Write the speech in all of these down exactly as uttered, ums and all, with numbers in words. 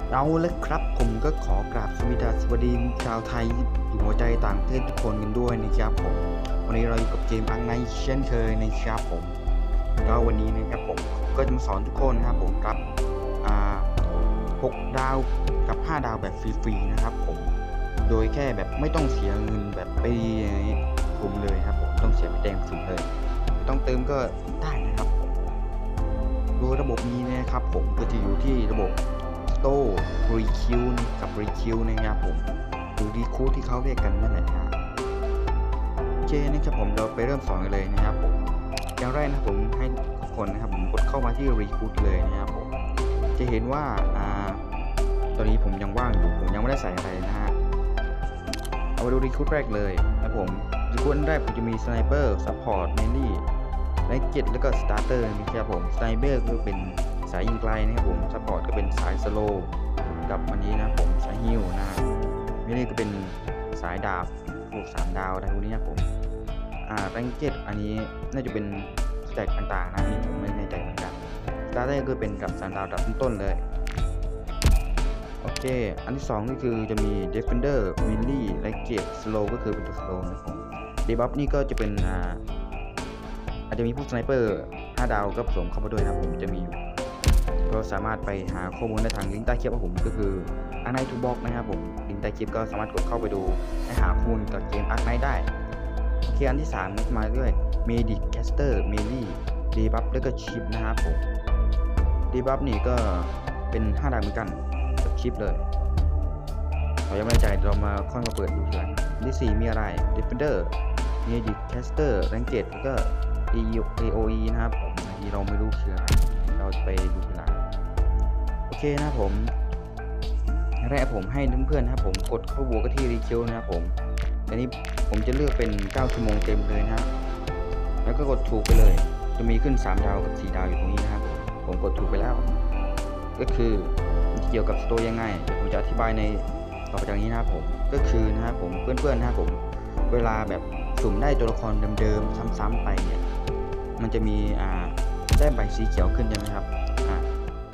เอาเลยครับผมก็ขอกราบสวัสดีชาวไทยอยู่หัวใจต่างประเทศทุกคนกันด้วยนะครับผมวันนี้เราอยู่กับเกมอังไนเช่นเคยนะครับผมก็วันนี้นะครับผมก็จะมาสอนทุกคนนะครับผมครับอ่าหกดาวกับห้าดาวแบบฟรีๆนะครับผมโดยแค่แบบไม่ต้องเสียเงินแบบไปถุมเลยครับผมต้องเสียไปแดงถุมเลยต้องเติมก็ได้นะครับโดยระบบนี้นะครับผมก็จะอยู่ที่ระบบโต้รีคิวกับรีคิวนะครับผมหรือรีคูที่เขาเรียกกันนั่นแหละครับโอเคนะครับผมเราไปเริ่มสอนกันเลยนะครับผมอย่างแรกนะผมให้ทุกคนนะครับผมกดเข้ามาที่รีคูเลยนะครับผมจะเห็นว่าอ่าตอนนี้ผมยังว่างอยู่ผมยังไม่ได้ใส่อะไรนะฮะเอามาดูรีคูแรกเลยนะผมรีคูแรกผมจะมีสไนเปอร์ซัพพอร์ตเมนลี่ไลท์เก็ตแล้วก็สตาร์เตอร์นะครับผมสไนเปอร์ก็เป็นสายยิงไกลนะครับผมซัพพอร์ตก็เป็นสายสโลว์กับอันนี้นะผมสายฮิลนะไม่ได้ก็เป็นสายดาบพวกสามดาวอะไรพวกนี้นะผมอ่าแรงเก็ตอันนี้น่าจะเป็นสแต็กต่างๆนะนี่ผมไม่แน่ใจเหมือนกันสตาร์เตอร์ก็เป็นกับสามดาวดับต้นๆเลยโอเคอันที่สองก็คือจะมี Defender Melee และ Gate Slow ก็คือเป็นตัว Slow นะครับผม Debuff นี่ก็จะเป็นอ่าอาจจะมีพวกสไนเปอร์ห้าดาวก็ผสมเข้ามาด้วยนะผมจะมีอยู่ก็สามารถไปหาข้อมูลได้ทางลิงก์ใต้คลิปของผมก็คืออาร์ไนทูบ็อกนะครับผมลิงก์ใต้คลิปก็สามารถกดเข้าไปดูและหาข้อมูลกับเกมอาร์ไนได้โอเคอันที่สามมาด้วยเมดิกแคสเตอร์เมลี่ดีบัฟแล้วก็ชิปนะครับผมดีบัฟนี่ก็เป็นห้าดาวเหมือนกันกับชิปเลยเรายังไม่แน่ใจเรามาค่อยมาเปิดดูทีหลังที่สี่มีอะไร Defender Medic Caster Ranked แล้วก็ เอ โอ อี นะครับผมอันนี้เราไม่รู้คืออะไรเราจะไปดูทีหลังโอเคนะครับผมแรกผมให้เพื่อนๆนะครับผมกดเข้าบวกที่รีคิวนะครับผมอันนี้ผมจะเลือกเป็นเก้าชั่วโมงเต็มเลยนะแล้วก็กดถูกไปเลยจะมีขึ้นสามดาวกับสี่ดาวอยู่ตรงนี้นะครับผมกดถูกไปแล้วก็คือเกี่ยวกับสโตร์ยังไงเดี๋ยวผมจะอธิบายในต่อไปจากนี้นะครับผมก็คือนะครับผมเพื่อนๆนะครับผมเวลาแบบสุ่มได้ตัวละครเดิมๆซ้ำๆไปเนี่ยมันจะมีอ่าแต้มใบสีเขียวขึ้นใช่ไหมครับอ่า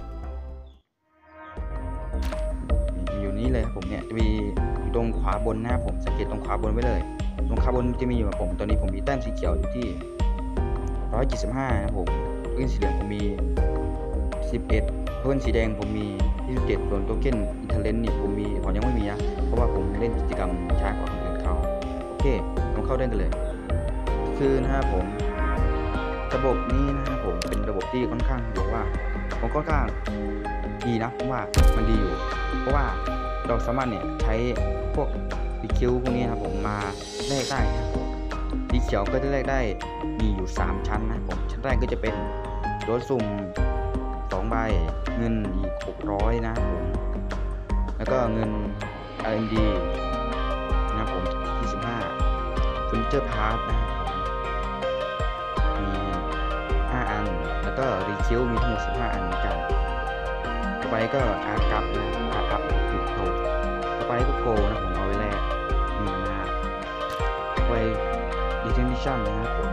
อยู่นี้เลยผมเนี่ยจะมีตรงขวาบนหน้าผมสังเกตตรงขวาบนไว้เลยตรงขวาบนจะมีอยู่กับผมตอนนี้ผมมีแต้มสีเขียวอยู่ที่หนึ่งร้อยเจ็ดสิบห้านะครับผมเพื่อนสีเหลืองผมมีสิบเอ็ดเพื่อนสีแดงผมมียี่สิบเจ็ดส่วนโทเค็นอินเทอร์เลนนี่ผมมีผมยังไม่มีนะเพราะว่าผมเล่นกิจกรรมช้ากว่าคนอื่นเขาโอเคเราเข้าได้กันเลยคือนะครับผมระบบนี้นะครับผมเป็นระบบที่ค่อนข้างบอกว่าผมค่อนข้างดีนะเพราะว่ามันดีอยู่เพราะว่าเราสามารถเนี่ยใช้พวกดีคิวพวกนี้ครับผมมาแลกได้ครับผมสีเขียวก็จะแลกได้มีอยู่สามชั้นนะผมชั้นแรกก็จะเป็นโดนสุ่มสองใบเงินอีกหกร้อยนะผมแล้วก็เงิน อาร์ เอ็ม ดี นะครับผมยี่สิบห้าเฟอร์นิเจอร์พาร์ทนะครับมีห้าอันแล้วก็รีคิวมีทั้งหมดสิบห้าอันเหมือนกันต่อไปก็อาร์กัปนะอาร์กัปติดโถต่อไปก็โกนะผมเอาไว้แรกนี่นะฮะต่อไปดีเทนดิชั่นนะครับผม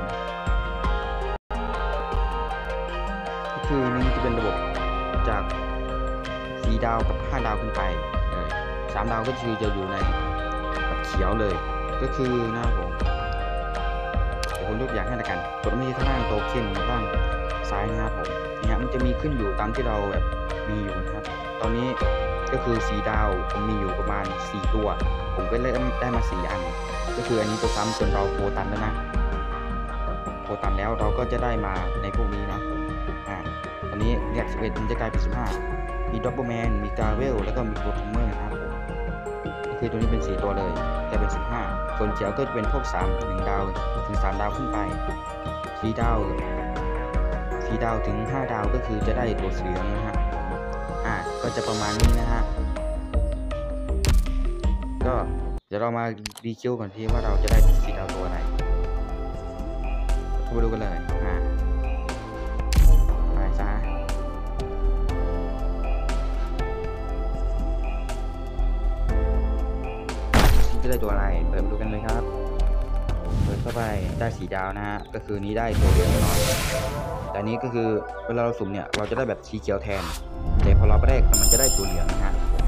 ก็คือนี่จะเป็นระบบจากสี่ดาวกับห้าดาวขึ้นไปเลยสามดาวก็คือจะอยู่ในแบบเขียวเลยก็คือนะครับผมเดี๋ยวผมยกอย่างให้ละกันกดที่ข้างล่างโตเค็นข้างซ้ายนะครับผมเนี่ยมันจะมีขึ้นอยู่ตามที่เราแบบมีอยู่นะครับตอนนี้ก็คือสีดาวผมมีอยู่ประมาณสี่ตัวผมก็ได้ได้มาสี่อันก็คืออันนี้ตัวซ้ำจนเราโคตันแล้วนะโคตันแล้วเราก็จะได้มาในพวกนี้นะอ่าตอนนี้แยกสิบเอ็ดมันจะกลายเป็นสิบห้ามีด็อบเบิลแมนมีกาเวลแล้วก็มีโปรทูเมอร์นะครับผมก็คือตัวนี้เป็นสี่ตัวเลยกลายเป็นสิบห้าส่วนเขียวก็จะเป็นพวกสาม หนึ่งดาวถึงสามดาวขึ้นไปสี่ดาวสี่ดาวถึงห้าดาวก็คือจะได้ตัวสีเหลืองนะฮะอ่าก็จะประมาณนี้นะฮะก็เดี๋ยวเรามารีคิวก่อนที่ว่าเราจะได้สีดาวตัวอะไรเข้ามาดูกันเลยอ่าไปซะจะได้ตัวอะไรเปิดมาดูกันเลยครับเปิดเข้าไปได้สีดาวนะฮะก็คือนี้ได้ตัวเหลืองแน่นอนแต่นี้ก็คือเวลาเราสุ่มเนี่ยเราจะได้แบบสีเขียวแทนแต่พอเราไปแรกมันจะได้ตัวเหลืองนะฮะ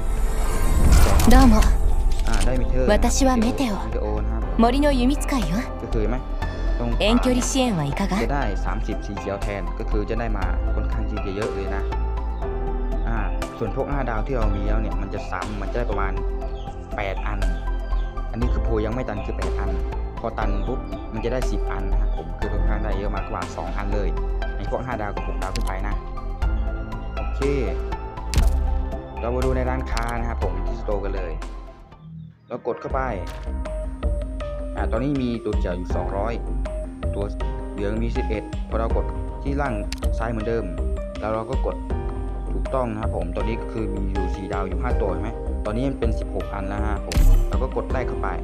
どうも。 อ่าได้มิเทอร์私はメテオ。森の弓使いよ。 ก็คือไหมตรง遠距離支援はいかが？ จะได้สามสิบสีเขียวแทนก็คือจะได้มาค่อนข้างที่จะเยอะเลยนะอ่าส่วนพวกห้าดาวที่เรามีแล้วเนี่ยมันจะซ้ำมันจะได้ประมาณแปดอันอันนี้คือโพยังไม่ตันคือแปดอันพอตันปุ๊บมันจะได้สิบอันนะครับผมคือค่อนข้างได้เยอะมากกว่าสองอันเลยในพวกห้าดาวกับหกดาวขึ้นไปนะโอเคเรามาดูในร้านค้านะครับผมที่สโตร์กันเลยแล้วกดเข้าไปอ่าตอนนี้มีตัวเขียวอยู่สองร้อยตัวเหลืองมีสิบเอ็ดพอเรากดที่ล่างซ้ายเหมือนเดิมแล้วเราก็กดถูกต้องนะครับผมตอนนี้ก็คือมีอยู่สี่ดาวอยู่ห้าตัวใช่ไหมตอนนี้มันเป็นสิบหกอันแล้วฮะผมเราก็กดแรกเข้าไป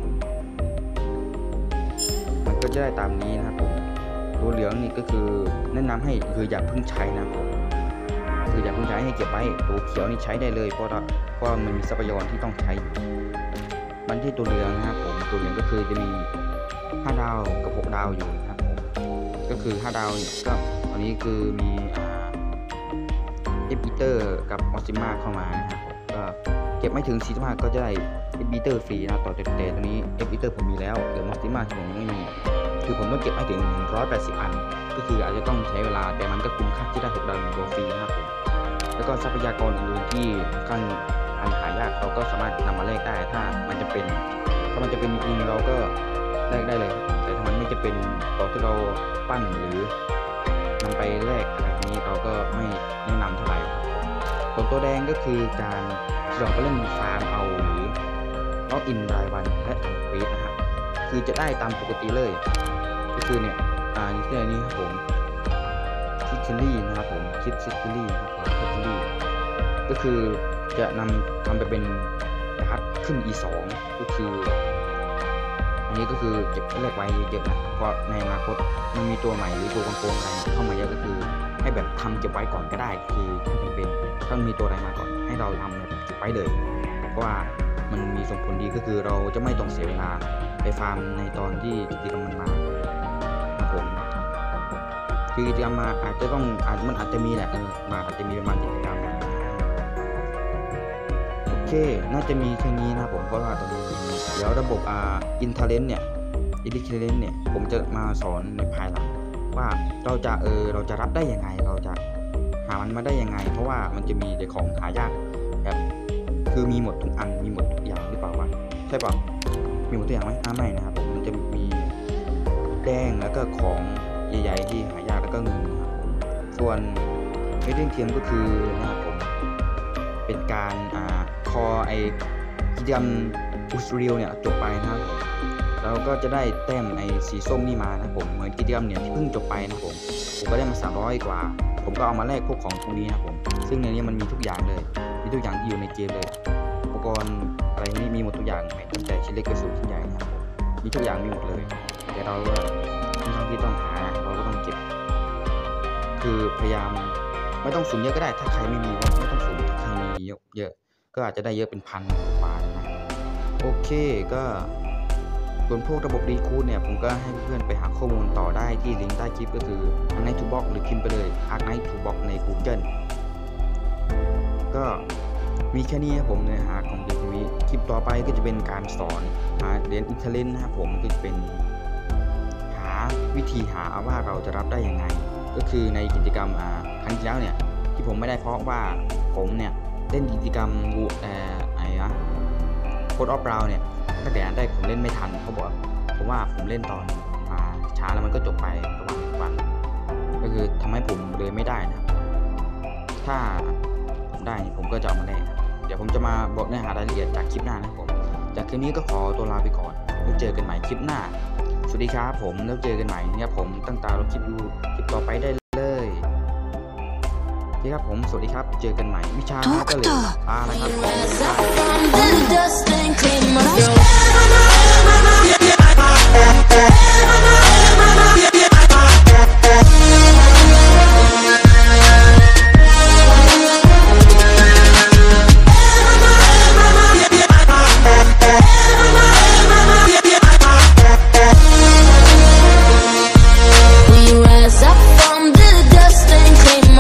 มันก็จะได้ตามนี้นะครับผมตัวเหลืองนี่ก็คือแนะนำให้คืออย่าเพิ่งใช้นะผมคืออย่าเพิ่งใช้ให้เก็บไว้ตัวเขียวนี่ใช้ได้เลยเพราะเพราะมันมีทรัพยากรที่ต้องใช้มันที่ตัวเหลืองนะครับผมตัวเหลืองก็คือจะมีห้าดาวกับหกดาวอยู่นะครับผมก็คือห้าดาวเนี่ยก็ตอนนี้คือมีอ่าเอฟอีเตอร์กับมอสซิมาเข้ามานะครับก็เก็บไม่ถึงสี่สิบห้าก็จะได้เอฟอีเตอร์ฟรีนะต่อเตะตอนนี้เอฟอีเตอร์ผมมีแล้วเดี๋ยวมอสซิมาที่ผมยังไม่มีคือผมต้องเก็บให้ถึงหนึ่งร้อยแปดสิบอันก็คืออาจจะต้องใช้เวลาแต่มันก็คุ้มค่าที่ได้หกดาวตัวฟรีนะครับผมแล้วก็ทรัพยากรอื่นๆที่ค่อนข้างอันหายากเราก็สามารถนำมาแลกได้ถ้ามันจะเป็นถ้ามันจะเป็นจริงเราก็แลกได้เลยแต่ถ้ามันไม่จะเป็นตอนที่เราปั้นหรือนำไปแลกอะไรนี้เราก็ไม่แนะนำเท่าไหร่ส่วนตัวแดงก็คือการที่เราก็เล่นฟาร์มเอาหรือล็อกอินรายวันและทำเควสนะครับคือจะได้ตามปกติเลยก็คือเนี่ยอ่านี่คือนี่ครับผมคิดซิลี่นะครับผมคิดซิลี่นะครับผมคิดซิลี่ก็คือจะนำทำไปเป็นการ์ดขึ้น อี สอง ก็คืออันนี้ก็คือเก็บแลกไว้เยอะๆนะเพราะในอนาคตมันมีตัวใหม่หรือตัวโกงๆอะไรเข้ามาเยอะก็คือให้แบบทำเก็บไว้ก่อนก็ได้คือถ้าเป็นถ้ามีตัวอะไรมาก่อนให้เราทำแบบเก็บไว้เลยเพราะว่ามันมีส่งผลดีก็คือเราจะไม่ต้องเสียเวลาไปฟาร์มในตอนที่กิจกรรมมันมาครับผมคือกิจกรรมมาอาจจะต้องอาจมันอาจจะมีแหละเออมาอาจจะมีประมาณกิจกรรมโอเคน่าจะมีแค่นี้นะผมเพราะว่าตอนนี้เดี๋ยวระบบอ่าอินเทอร์เน็ตเนี่ยอินเทอร์เน็ตเนี่ยผมจะมาสอนในภายหลังว่าเราจะเออเราจะรับได้ยังไงเราจะหามันมาได้ยังไงเพราะว่ามันจะมีแต่ของหายากแบบคือมีหมดทุกอันมีหมดทุกอย่างหรือเปล่าวะใช่เปล่ามีหมดทุกอย่างไหมอ่าไม่นะครับผมมันจะมีแดงแล้วก็ของใหญ่ๆที่หายากแล้วก็เงินนะครับส่วนเมดเดิลเทียมก็คือนะครับผมเป็นการอ่าคอไอกิจกรรมอุสเรียลเนี่ยจบไปนะครับเราก็จะได้แต้มไอสีส้มนี่มานะผมเหมือนกิจกรรมเนี่ยที่เพิ่งจบไปนะผมผมก็ได้มาสามร้อยกว่าผมก็เอามาแลกพวกของตรงนี้นะผมซึ่งในนี้มันมีทุกอย่างเลยมีทุกอย่างที่อยู่ในเกมเลยอุปกรณ์อะไรนี้มีหมดทุกอย่างตั้งแต่ชิ้นเล็กไปสู่ชิ้นใหญ่นะครับมีทุกอย่างมีหมดเลยแต่เราก็ทั้งที่ต้องหาเราก็ต้องเก็บคือพยายามไม่ต้องสุ่มเยอะก็ได้ถ้าใครไม่มีก็ไม่ต้องสุ่มถ้าใครมีเยอะก็อาจจะได้เยอะเป็นพันกว่านะโอเคก็ส่วนพวกระบบรีคูดเนี่ยผมก็ให้เพื่อนไปหาข้อมูลต่อได้ที่ลิงก์ใต้คลิปก็คือ Arknight to Box หรือพิมพ์ไปเลย Arknight to Box ใน Google ก็มีแค่นี้ครับผมเนื้อหาของ ดี ที วี คลิปต่อไปก็จะเป็นการสอนหาเหรียญอินเทอร์เน็ตนะครับผมก็จะเป็นหาวิธีหาว่าเราจะรับได้ยังไงก็คือในกิจกรรมอ่าครั้งที่แล้วเนี่ยที่ผมไม่ได้เพราะว่าผมเนี่ยเล่นกิจกรรมกูเอ่อไอ้นะโค้ดออฟบราวน์เนี่ยตั้งแต่นั้นได้ผมเล่นไม่ทันเขาบอกผมว่าผมเล่นตอนมาช้าแล้วมันก็จบไประหว่างวันก็คือทำให้ผมเลยไม่ได้นะครับถ้าผมได้ผมก็จะเอามาเล่นเดี๋ยวผมจะมาบอกเนื้อหารายละเอียดจากคลิปหน้านะครับผมจากคลิปนี้ก็ขอตัวลาไปก่อนแล้วเจอกันใหม่คลิปหน้าสวัสดีครับผมแล้วเจอกันใหม่เนี่ยผมตั้งตารอคลิปดูคลิปต่อไปได้เลยโอเคครับผมสวัสดีครับเจอกันใหม่วิชาก็เลยลา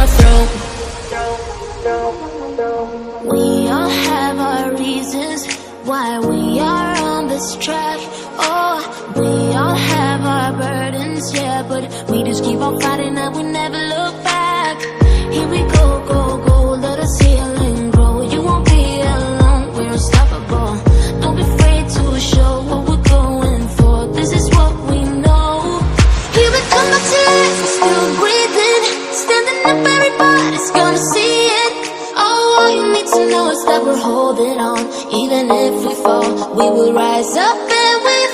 นะครับ why we are on this track. Oh, we all have our burdens, yeah, but we just keep on fighting and we never look back. Here we go, go, go, let us heal and grow. You won't be alone, we're unstoppable. Don't be afraid to show what we're going for. This is what we know. Here we come back to life, we're still breathing. Standing up, everybody's gonna see it. Oh, all you need to know is that we're holding on. Even if we fall, we will rise up and we